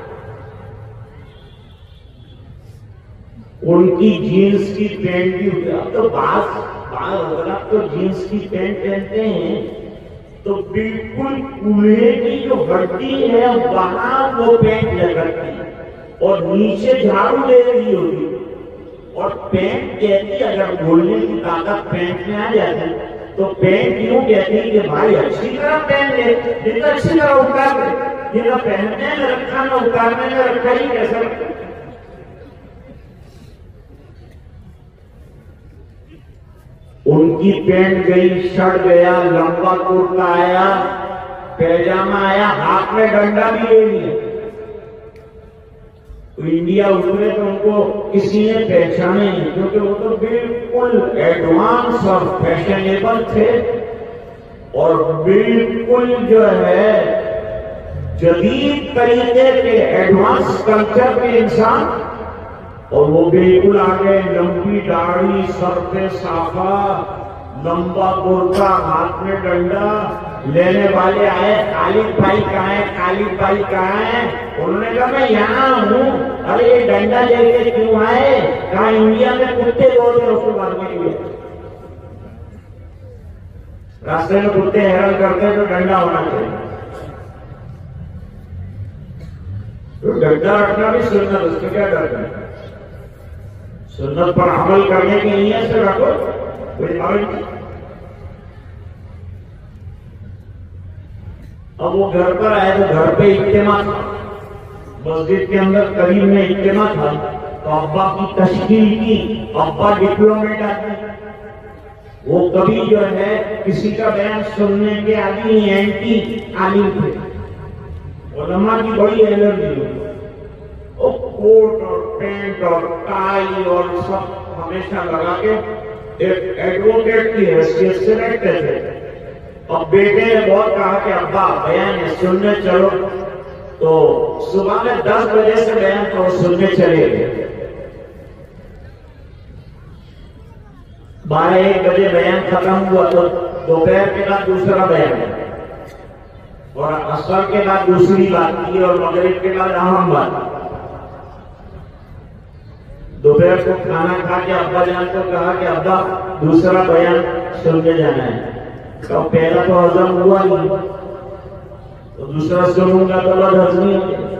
ان کی جینس کی پینٹ بھی ہوتی ہے. اب تو بعض حضرات تو جینس کی پینٹ پہنتے ہیں تو بالکل کولے کی جو ہڈی ہے وہاں وہ پینٹ لگتی ہے اور نیچے جھاڑو دے رہی ہوتی, اور پینٹ کہتی اگر بولنے کی طاقت پینٹ میں آ جاتی تو پینٹ یوں کہتی کہ بھائی اچھی طرح پہن لے, جتنا اچھی طرح اتار دے, یہ نہ پہننے میں رکھا نہ اتارنے میں رکھا, ہی کیسا رکھا. ان کی پینٹ گئی, شرٹ گیا, لمبا کرتا آیا, پیجامہ آیا, ہاتھ میں ڈنڈا بھی لے لیا. انڈیا اترے تو ان کو کسی نے پہچانے نہیں, کیونکہ وہ تو بالکل ایڈوانس اور فیشنیبل تھے اور بالکل جو ہے جدید طریقے کے ایڈوانس کلچر کے انسان. اور وہ بالکل آگے, لمبی داڑھی, سر پہ صافا, لمبا کرتا, ہاتھ میں ڈنڈا. لینے والے آئے, خالد بھائی کہاں ہے, خالد بھائی کہاں ہے. انہوں نے کہا میں یہاں ہوں. ارے یہ ڈنڈا لے کے کیوں آئے؟ کہا انڈیا میں کتے روز ہیں اس کو مارنے کے لیے, راستے میں کتے حیران کرتے ہیں تو ڈنڈا ہونا چاہیے. تو ڈنڈا رکھنا بھی سنت, اس کو کیا ڈرنا ہے, سنت پر عمل کرنے کی نیت سے رکھو, کوئی عمل نہیں. اب وہ گھر پر آئے تو گھر پہ اجتماع تھا, مسجد کے اندر قریب میں اجتماع تھا تو ابا کی تشکیل کی. ابا ڈپلومیٹ آدمی, وہ کبھی جو ہے کسی کا بیان سننے کے آدمی اینٹی عالم تھے, علماء کی بڑی الرجی ہوئی. وہ کوٹ اور پینٹ اور ٹائی اور سب ہمیشہ لگا کے ایک ایڈوکیٹ کی حیثیت سے رہتے تھے. اب بیٹے نے بہت کہا کہ ابا بیان ہے سننے چلو, تو صبح میں 10 بجے سے بیان تو سننے چلے گئے. 12-1 بجے بیان ختم ہوا تو دوپہر کے بعد دوسرا بیان اور عصر کے بعد دوسری بات کی اور مغرب کے بعد اہم بات. دوپہر کو کھانا کھا کے ابا جان کو کہا کہ ابا دوسرا بیان سننے جانا ہے. تو پہلا تو ہضم ہوا نہیں تو دوسرا سنوں گا تو بہت ہضمی ہو گیا.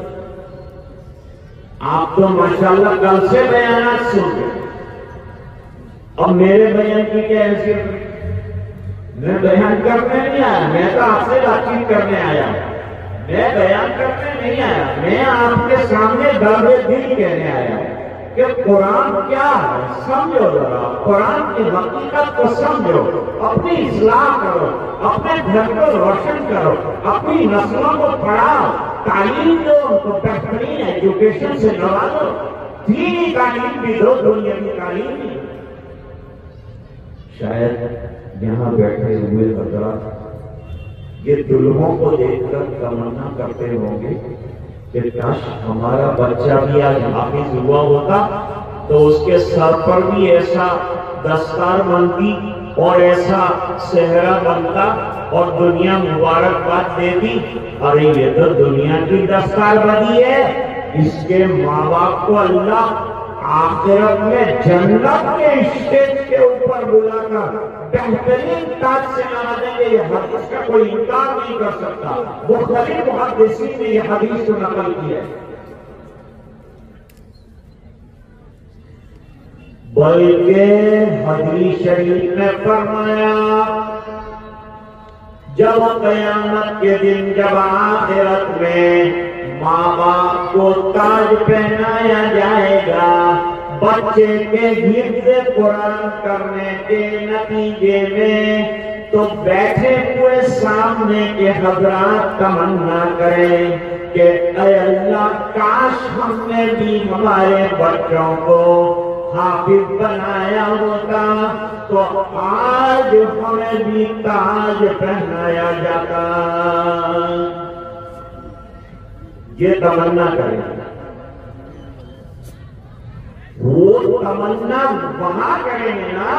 آپ تو ماشاءاللہ کل سے بیانات سن گئے, اب میرے بیان کی کیا حیثیت؟ میں بیان کرنے نہیں آیا, میں تو آپ سے بات چیت کرنے آیا. میں بیان کرنے نہیں آیا, میں آپ کے سامنے درد دل کہنے آیا. کہ قرآن کیا ہے، سمجھو ذرا، قرآن کی حقیقت کو سمجھو، اپنی اصلاح کرو، اپنے گھر کو روشن کرو، اپنی نسلوں کو پڑھاؤ، تعلیم دو، ان کو بہترین ایجوکیشن سے نوازو، دینی تعلیم بھی دو، دنیاوی تعلیم بھی دو۔ شاید یہاں بیٹھے ہوئے حضرات یہ دلہوں کو دیکھ کر تمنا کرتے ہوں گے کہ کاش ہمارا بچہ بھی آج حافظ ہوا ہوتا تو اس کے سر پر بھی ایسا دستار بنتی اور ایسا صحرا بنتا اور دنیا مبارکباد دیتی۔ ارے یہ تو دنیا کی دستار بندی ہے، اس کے ماں باپ کو اللہ آخرت میں جنت کے اسٹیج کے اوپر بلا کر بہترین تاج سے نوازیں گے۔ یہ حدیث کا کوئی انکار نہیں کر سکتا۔ مختلف محدثین نے یہ حدیث کو نقل کی ہے۔ بلکہ حدیث شریف میں فرمایا جب قیامت کے دن جب آخرت میں ماں باپ کو تاج پہنایا جائے گا بچے کے حفظ قرآن کرنے کے نتیجے میں، تو بیٹھے ہوئے سامنے کے حضرات تمنا کریں کہ اے اللہ کاش ہم نے بھی ہمارے بچوں کو حافظ بنایا ہوتا تو آج ہمیں بھی تاج پہنایا جاتا۔ یہ تمنا کریں، وہ تمنا وہاں کریں گے نا۔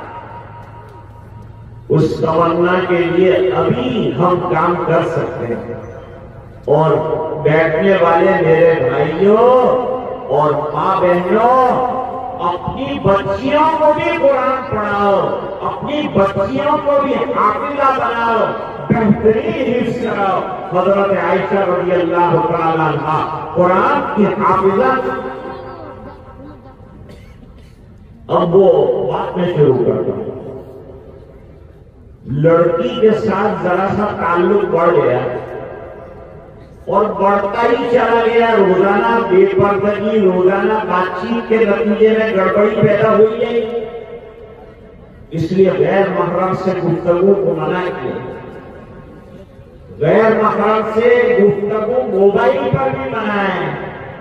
اس تمنا کے لیے ابھی ہم کام کر سکتے ہیں۔ اور بیٹھنے والے میرے بھائیوں اور ماں بہنوں، اپنی بچیوں کو بھی قرآن پڑھاؤ، اپنی بچیوں کو بھی حافظہ بناؤ، بہترین حفظ کراؤ۔ حضرت عائشہ رضی اللہ تعالیٰ عنہا قرآن کی حافظہ۔ اب وہ بات میں شروع کرتا ہوں۔ لڑکی کے ساتھ ذرا سا تعلق بڑھ گیا اور بڑھتا ہی چلا گیا، روزانہ بے پردگی، روزانہ بات چیت کے نتیجے میں گڑبڑی پیدا ہوئی ہے، اس لیے غیر محرم سے گفتگو کو منع کیا۔ غیر محرم سے گفتگو موبائل پر بھی منع ہے،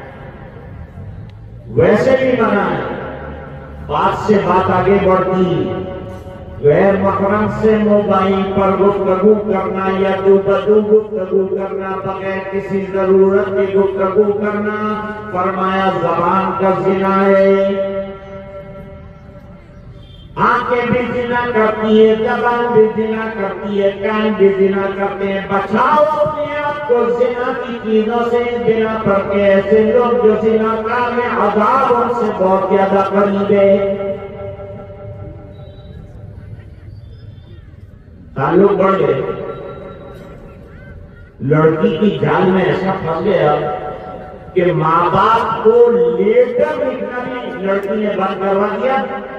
ویسے بھی منع ہے، بات سے بات آگے بڑھتی۔ غیر محرم سے موبائل پر گفتگو کرنا یا دو بدو گفتگو کرنا، بغیر کسی ضرورت کی گفتگو کرنا، فرمایا زبان کا زنا ہے۔ آنکھیں بھی زنا کرتی ہے، زبان بھی زنا کرتی ہے، کان بھی زنا کرتے ہیں۔ بچاؤ اپنے آپ کو زنا کی چیزوں سے، بنا پر کے ایسے لوگ جو زنا کار میں عذاب ان سے بہت زیادہ قریب ہے۔ تعلق بڑھ گئے، لڑکی کی جان میں ایسا پھنس گیا کہ ماں باپ کو لیٹر لکھنا بھی لڑکی نے بند کروا دیا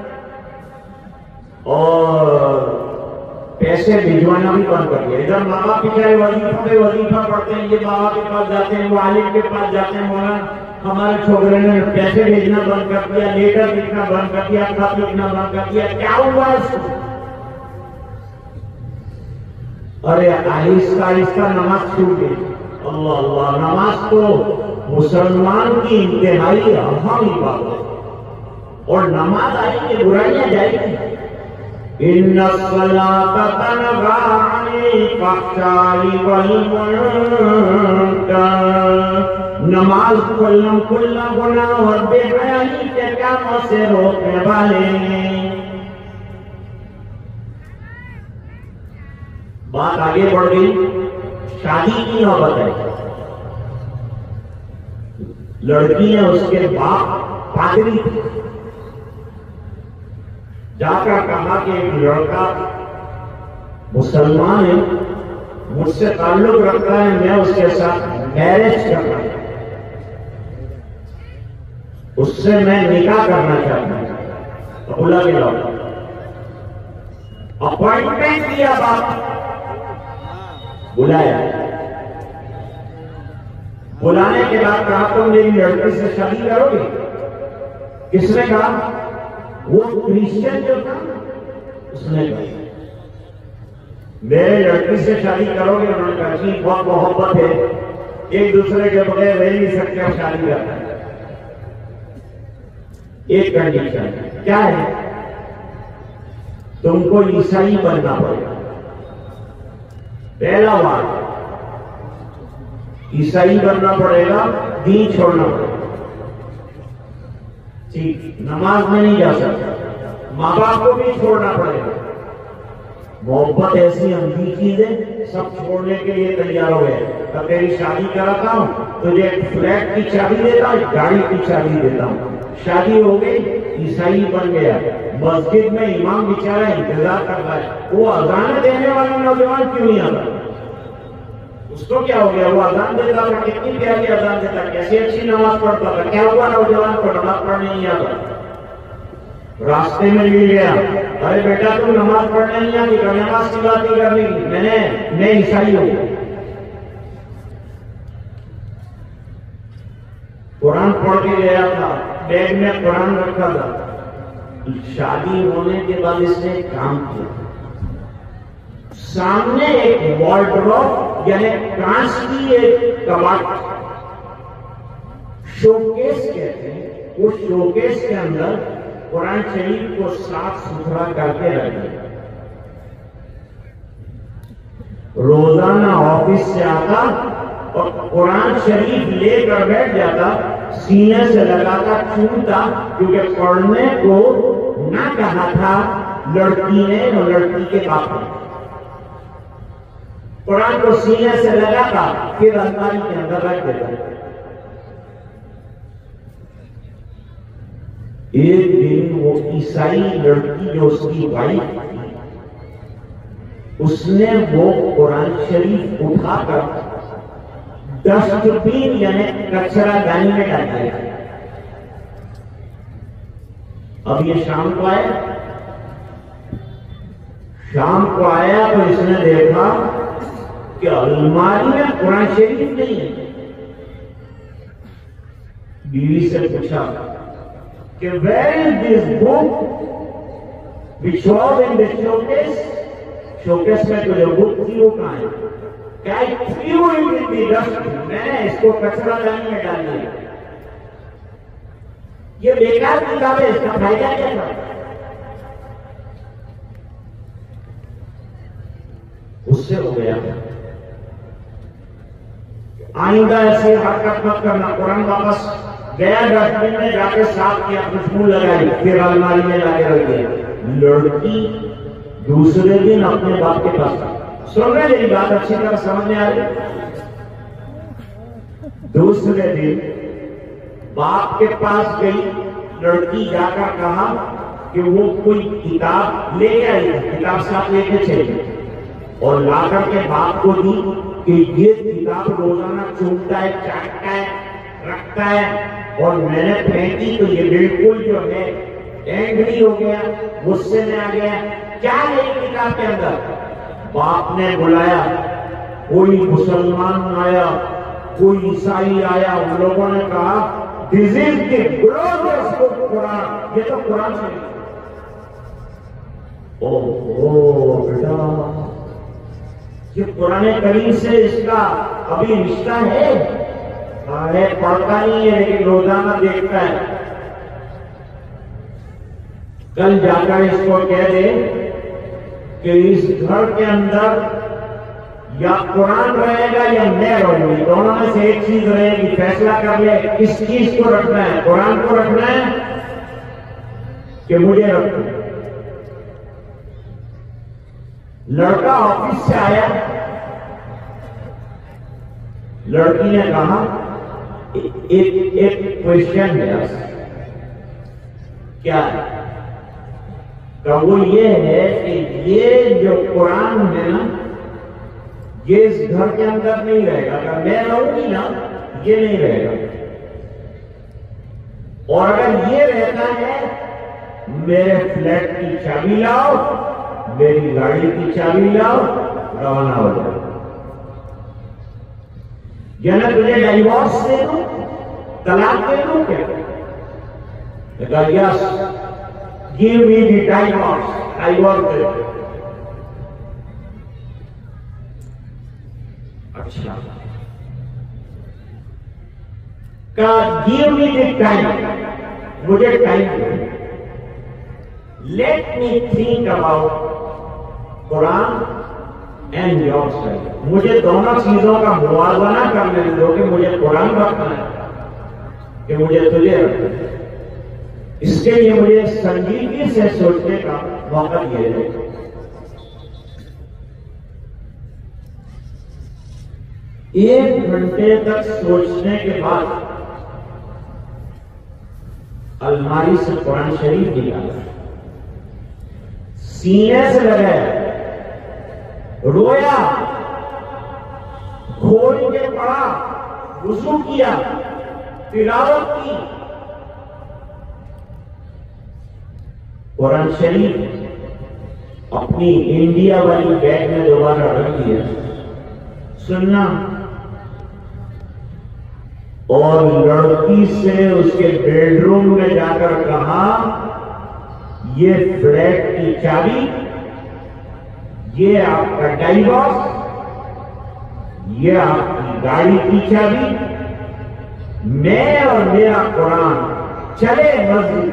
اور پیسے بھجوانا بھی بند کر دیا۔ ادھر ماں باپ بیچارے وظیفہ پڑھتے ہیں، یہ بابا کے پاس جاتے ہیں، وہ عالم کے پاس جاتے ہیں، مولانا ہمارے چھوکرے نے پیسے بھیجنا بند کر دیا، لیٹر لکھنا بند کر دیا، خط لکھنا بند کر دیا۔ کیا ہوا اس کو؟ ارے آہستہ آہستہ نماز چھوٹ گئی۔ اللہ اللہ، نماز تو مسلمان کی انتہائی اہم بات ہے، اور نماز آئی کہ برائیاں جائیں گی۔ ان الصلاۃ تنہی عن الفحشاء والمنکر، نماز کھلا گناہ اور بے حیائی کے کاموں سے روکنے والے ہیں۔ بات آگے بڑھ گئی، شادی کی نوبت ہے۔ لڑکی نے اس کے باپ پادری جا کر کہا کہ ایک لڑکا مسلمان ہے، مجھ سے تعلق رکھتا ہے، میں اس کے ساتھ میرج کرنا ہے، اس سے میں نکاح کرنا چاہتا ہوں۔ تو بولا کہ لاؤ، اپوائنٹمنٹ دیا، باپ بلایا، بلانے کے بعد کہا تم میری لڑکی سے شادی کرو گے؟ کس نے کہا؟ وہ کرسچن جو تھا اس نے کہا میرے لڑکی سے شادی کرو گے؟ انہوں نے کہا جی بہت محبت ہے، ایک دوسرے کے بغیر رہ نہیں سکتے، اور شادی کرنا ہے۔ ایک کنڈیشن کیا ہے؟ تم کو عیسائی بننا پڑے گا، پہلا بات عیسائی بننا پڑے گا، دین چھوڑنا پڑے گا، ٹھیک، نماز میں نہیں جا سکتا، ماں باپ کو بھی چھوڑنا پڑے گا۔ محبت ایسی اندھی چیز ہے، سب چھوڑنے کے لیے تیار ہو گئے۔ تب تیری شادی کراتا ہوں، تجھے ایک فلیٹ کی چابی دیتا ہوں، ایک گاڑی کی چابی دیتا ہوں۔ شادی ہو گئی، عیسائی بن گیا، مسجد میں امام بیچارہ انتظار کرتا ہے، وہ اذان دینے والا نوجوان کیوں نہیں آتا؟ اس کو کیا ہو گیا؟ وہ اذان دیتا تھا، کتنی پیاری اذان دیتا، کیسی اچھی نماز پڑھتا تھا، کیا ہوا نوجوان کو نماز پڑھنے نہیں آتا؟ راستے میں مل گیا، ارے بیٹا تم نماز پڑھنے نہیں آتی، نماز کی بات نہیں کرنی، میں عیسائی ہوں۔ قرآن پڑھ کے گیا تھا، بیگ میں قرآن رکھا تھا، شادی ہونے کے بعد اس نے کام کیا، سامنے ایک وارڈروب یعنی کانچ کی ایک کباٹ، شوکیس کہتے ہیں، وہ شوکیس کے اندر قرآن شریف کو صاف ستھرا کر کے رکھ دیا۔ روزانہ آفس سے آتا اور قرآن شریف لے کر بیٹھ جاتا، سینے سے لگاتا، چومتا، کیونکہ پڑھنے کو نہ کہا تھا لڑکی نے اور لڑکی کے باپ نے۔ قرآن کو سینے سے لگاتا، پھر الماری کے اندر رکھ دیتا۔ ایک دن وہ عیسائی لڑکی جو اس کی وائف تھی، اس نے وہ قرآن شریف اٹھا کر ڈسٹ بین یعنی کچرا دانی میں ڈال دیا۔ اب یہ شام کو آیا، شام کو آیا تو اس نے دیکھا کہ الماری میں قرآن شریف نہیں ہے۔ بیوی سے پوچھا کہ where is this book which was in the showcase؟ Showcase میں تو جو بک تھی وہ کہاں ہے؟ کیا threw it in the dustbin؟ میں نے اس کو کچرا دانی میں ڈال دیا۔ یہ بیکار کتاب ہے، اس کا فائدہ کیا تھا؟ اس سے ہو گیا آئندہ ایسی حرکت مت کرنا۔ قرآن واپس گیا، ڈسٹ بن میں جا کے صاف کیا، خوشبو لگائی، پھر الماری میں لا کے رکھ دیا۔ لڑکی دوسرے دن اپنے باپ کے پاس، سن رہے میری بات اچھی طرح سمجھ میں آ رہی؟ دوسرے دن باپ کے پاس گئی لڑکی، جا کر کہا کہ وہ کوئی کتاب لے آئی، کتاب ساتھ لے کے چلی اور لا کر کے باپ کو دی کہ یہ کتاب روزانہ چومتا ہے، چاٹتا ہے، رکھتا ہے، اور میں نے پھینکی تو یہ بالکل جو ہے اینگری ہو گیا، غصے میں آ گیا، کیا ہے کتاب کے اندر؟ باپ نے بلایا، کوئی مسلمان آیا، کوئی عیسائی آیا، ان لوگوں نے کہا دس از دی گلوریس بک قرآن، یہ تو قرآن سے اوہ بیٹا یہ قرآن کریم سے اس کا ابھی رشتہ ہے، پڑھتا نہیں ہے لیکن روزانہ دیکھتا ہے۔ کل جا کر اس کو کہہ دے کہ اس گھر کے اندر یا قرآن رہے گا یا میں رہوں گی، دونوں میں سے ایک چیز رہے گی، فیصلہ کر لے کس چیز کو رکھنا ہے، قرآن کو رکھنا ہے کہ مجھے رکھنا ہے۔ لڑکا آفس سے آیا، لڑکی نے کہا ایک کوشچن ہے، کیا ہے؟ کہ وہ یہ ہے کہ یہ جو قرآن ہے نا یہ اس گھر کے اندر نہیں رہے گا، اگر میں رہوں گی نا یہ نہیں رہے گا، اور اگر یہ رہتا ہے میرے فلیٹ کی چابی لاؤ، میری گاڑی کی چابی لاؤ، روانہ ہو جاؤ، یا نہ تجھے ڈائیورس دے دوں، طلاق دے دوں، کیا Yes, give me the divorce. I want it. अच्छा, give me the time. मुझे टाइम दो. Let me think about Quran and yourself. मुझे दोनों चीजों का मुआवजा करने दो कि मुझे कुरान रखना है कि मुझे तुझे रखना है. इसके लिए मुझे संजीदगी से सोचने का मौका दिया जाए. एक घंटे तक सोचने के बाद अलमारी से कुरान शरीफ निकाला, सीने से लगाया, रोया, खोल के पढ़ा, वुज़ू किया, तिलावत की. कुरान शरीफ अपनी इंडिया वाली बैग में दोबारा रख दिया. सुनना, और लड़की से उसके बेडरूम में जाकर कहा, ये फ्लैट की चाबी, ये आपका डाइवोर्स, ये आपकी गाड़ी की चाबी, मैं और मेरा कुरान चले मस्जिद,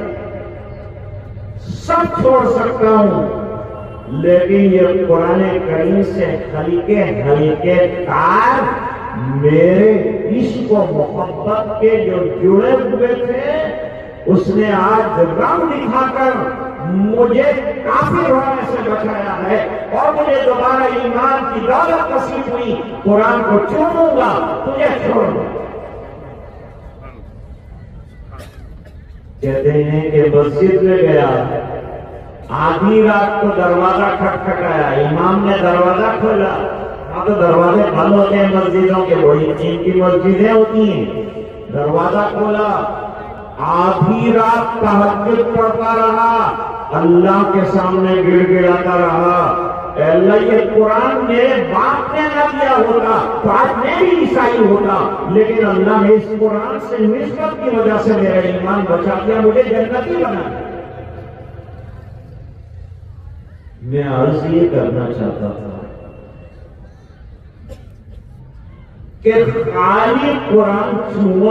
सब छोड़ सकता हूं, लेकिन ये कुरान करीम से हल्के हल्के तार मेरे इश्क और मोहब्बत के जो जुड़े हुए थे, उसने आज रंग दिखाकर मुझे काफिर होने से बचाया है और मुझे दोबारा ईमान की दौलत नसीब हुई. कुरान को चूमूंगा, तुझे छोड़ूंगा. कहते हैं कि मस्जिद में गया, आधी रात को दरवाजा खटखटाया, इमाम ने दरवाजा खोला. तो दरवाजे बंद होते हैं मस्जिदों के, बड़ी कीमती मस्जिदें होती हैं. दरवाजा खोला, आधी रात तहज्जुद पढ़ता रहा, अल्लाह के सामने गिड़गिड़ाता रहा, अल्लाह ये कुरान मेरे बाप ने ना दिया होता तो आज मैं भी ईसाई होता, लेकिन अल्लाह ने इस कुरान से निस्बत की वजह से मेरा ईमान बचा दिया, मुझे जन्नती बना. मैं अर्ज ये करना चाहता था कि खाली कुरान छुआ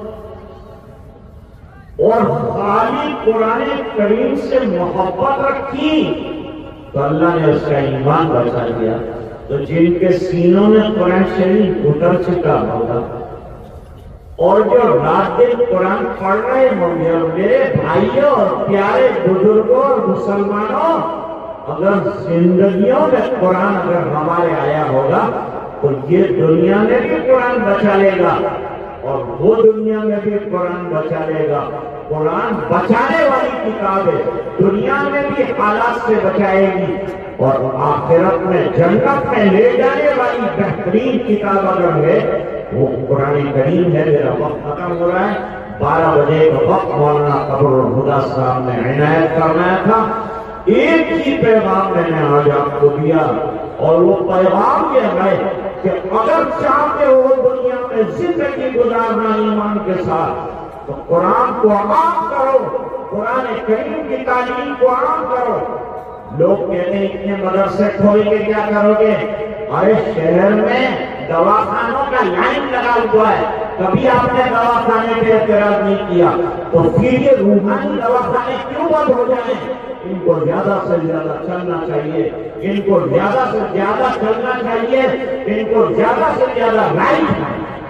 और खाली कुरान करीम से मोहब्बत रखी तो अल्लाह ने उसका ईमान बचा दिया. तो जिनके सीनों में कुरान शरीफ उतर चुका होगा और जो रात दिन कुरान पढ़ रहे होंगे, और मेरे भाइयों और प्यारे बुजुर्गों और मुसलमानों, अगर जिंदगियों में कुरान अगर हमारे आया होगा तो ये दुनिया में भी कुरान बचा लेगा और वो दुनिया में भी कुरान बचा लेगा. कुरान बचाने वाली किताब है, दुनिया में भी हालात से बचाएगी और आखिरत में जन्नत में ले जाने वाली बेहतरीन किताब अगर है वो कुरान करीम है. मेरा वक्त खत्म हो रहा है. 12 बजे का वक्त मौलाना कबरुल हुदा साहब ने इनायत करना था. एक ही पैगाम मैंने आज आपको दिया और वो पैगाम ये है कि अगर चाहते हो दुनिया में जिंदगी गुजारना ईमान के साथ तो कुरान को आम करो, कुरान करीम की तालीम को आम करो. लोग कहते हैं इतने मदरसे खोल के क्या करोगे? अरे शहर में दवाखानों का लाइन लगा हुआ है, कभी आपने दवाखाने पे एतराज नहीं किया, तो फिर ये रूहानी दवाखाने क्यों बंद हो जाए? इनको ज्यादा से ज्यादा चलना चाहिए, इनको ज्यादा से ज्यादा चलना चाहिए, इनको ज्यादा से ज्यादा राइट.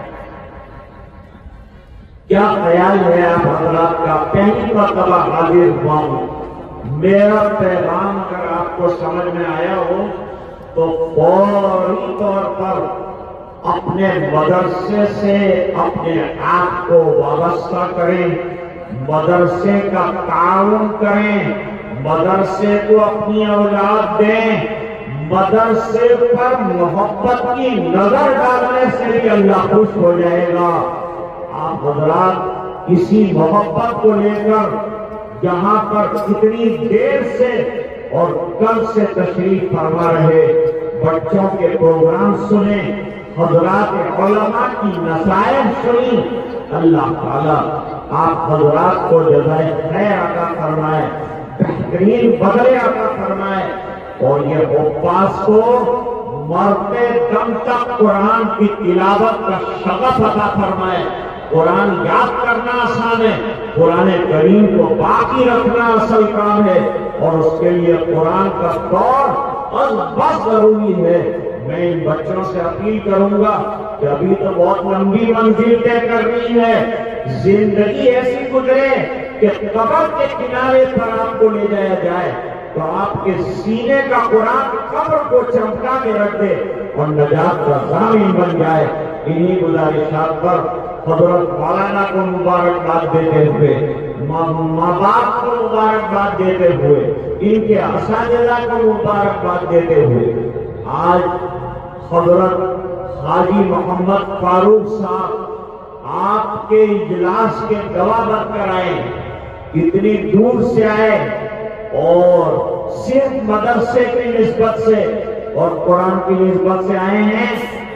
क्या ख्याल है आप हजरात का? पहली मर्तबा हाजिर हुआ हूं. मेरा पैगाम अगर आपको समझ में आया हो तो फौरी तौर पर अपने मदरसे से अपने आप को वाबस्ता करें, मदरसे का ताउन करें, मदरसे को अपनी औलाद दें. मदरसे पर मोहब्बत की नजर डालने से भी अल्लाह खुश हो जाएगा. आप हजरात इसी मोहब्बत को लेकर यहां पर कितनी देर से और कल से तशरीफ फरमा रहे, बच्चों के प्रोग्राम सुने, हजरात उलमा की नसायत सुनी. अल्लाह ताला آپ حضرات کو جزائے خیر عطا فرمائے، بہترین بدلے عطا فرمائے، اور یہ حفاظ کو مرتے دم تک قرآن کی تلاوت کا شغف عطا فرمائے۔ قرآن یاد کرنا آسان ہے، قرآن کریم کو باقی رکھنا اصل کام ہے، اور اس کے لیے قرآن کا دور از بس ضروری ہے۔ میں ان بچوں سے اپیل کروں گا کہ ابھی تو بہت لمبی منزل طے کرنی ہے، زندگی ایسی گزرے کہ قبر کے کنارے پر آپ کو لے جایا جائے تو آپ کے سینے کا قرآن قبر کو چمکا کے رکھ دے اور نجات کا ضامن بن جائے۔ انہی گزارشات پر حضرت مولانا کو مبارکباد دیتے ہوئے، ماں باپ کو مبارکباد دیتے ہوئے، ان کے اساتذہ کو مبارکباد دیتے ہوئے، آج حضرت حاجی محمد فاروق صاحب آپ کے اجلاس کے گواہ بن کر آئے، اتنی دور سے آئے اور صرف مدرسے کی نسبت سے اور قرآن کی نسبت سے آئے ہیں۔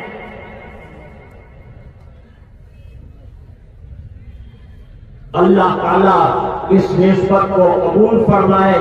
اللہ تعالیٰ اس نسبت کو قبول فرمائے،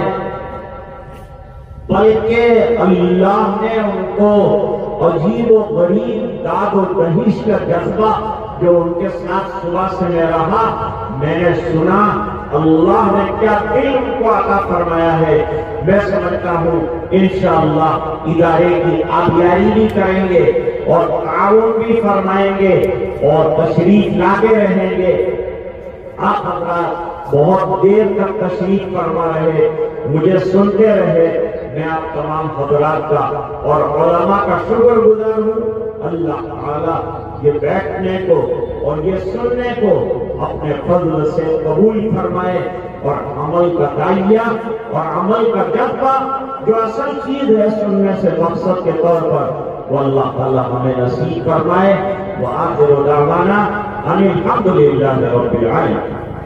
بلکہ اللہ نے ان کو عجیب و غریب داد و دہش کا جذبہ جو ان کے ساتھ صبح سے میں رہا، میں نے سنا اللہ نے کیا دل ان کو عطا فرمایا ہے۔ میں سمجھتا ہوں انشاءاللہ ادارے کی آبیاری بھی کریں گے اور تعاون بھی فرمائیں گے اور تشریف لاتے رہیں گے۔ آپ حضرات بہت دیر تک تشریف فرما رہے، مجھے سنتے رہے، میں آپ تمام حضرات کا اور علماء کا شکر گزار ہوں۔ اللہ تعالیٰ یہ بیٹھنے کو اور یہ سننے کو اپنے فضل سے قبول فرمائے، اور عمل کا داعیہ اور عمل کا جذبہ جو اصل چیز ہے سننے سے مقصد کے طور پر، وہ اللہ تعالیٰ ہمیں نصیب فرمائے۔ وآخر دعوانا ان الحمد للہ رب العالمین۔